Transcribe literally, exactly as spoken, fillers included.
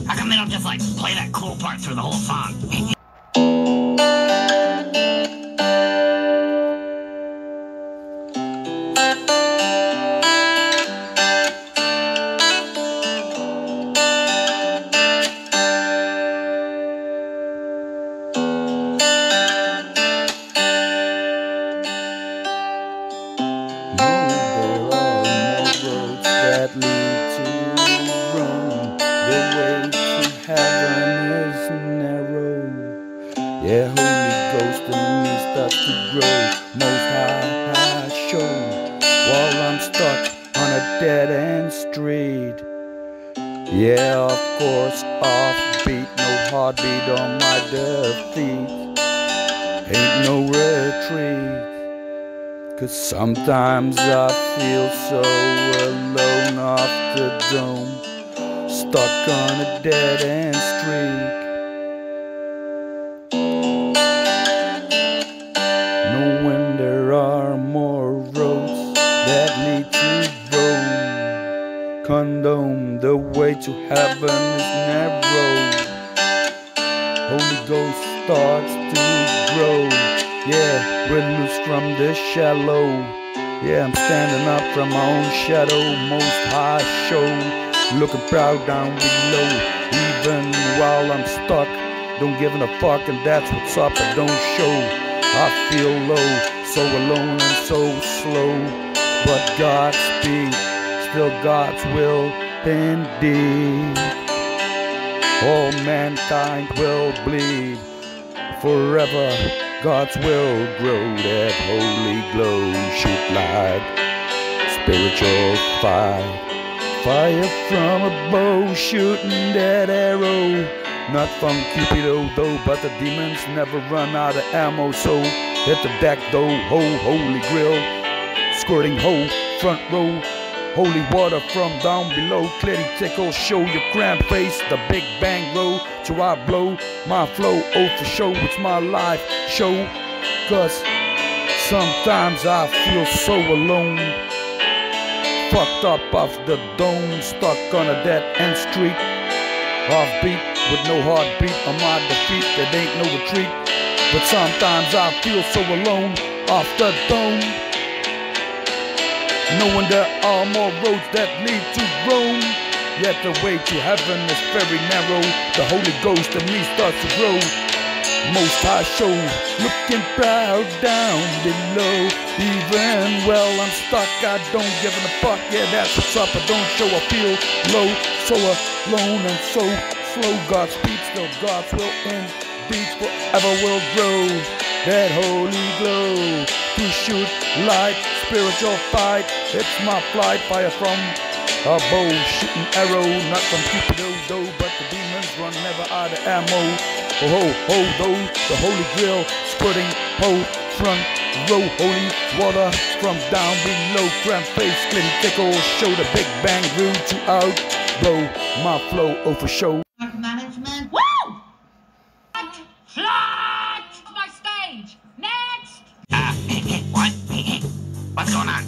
How come they don't just, like, play that cool part through the whole song? That lead to Rome, the way to heaven is narrow. Yeah, Holy Ghost in me starts to grow. Most high, high show, while I'm stuck on a dead end street. Yeah, of course, offbeat, no heartbeat on my defeat. Ain't no retreat. Cause sometimes I feel so alone off the dome, stuck on a dead end streak. Knowing there are more roads that lead to Rome, condone the way to heaven is narrow. Holy Ghost starts to grow. Yeah, we're loose from the shallow. Yeah, I'm standing up from my own shadow. Most high show, looking proud down below. Even while I'm stuck, don't give a fuck, and that's what's up. I don't show. I feel low, so alone and so slow. But God's speed, still God's will indeed. All mankind will bleed forever. God's will grow, that holy glow, shoot like spiritual fire. Fire from a bow, shooting that arrow. Not from Cupido though, but the demons never run out of ammo. So hit the deck though, ho, holy grill, squirting ho, front row. Holy water from down below, clearly tickle, show your cramp face. The big bang roll, till I blow my flow. Oh, for show, it's my life show. Cause sometimes I feel so alone, fucked up off the dome, stuck on a dead end street. Offbeat with no heartbeat on my defeat, there ain't no retreat. But sometimes I feel so alone off the dome, knowing there are more roads that lead to Rome. Yet the way to heaven is very narrow. The Holy Ghost in me starts to grow. Most high show, looking proud down below. Even well I'm stuck, I don't give a fuck. Yeah, that's what's up, I don't show, I feel low. So alone and so slow. God's speed, still God's will indeed forever will grow. That holy glow, to shoot light, spiritual fight. It's my flight, fire from a bow, shooting arrow, not from Cupido though, but the demons run never out of ammo. Oh ho ho though, the holy grill, squirting ho, front row, holy water from down below. Cramp face, skin tickle, show the big bang rude to out blow my flow, oh for show. Management. Woo! Flat! My stage. Next. Uh, what? What's going on?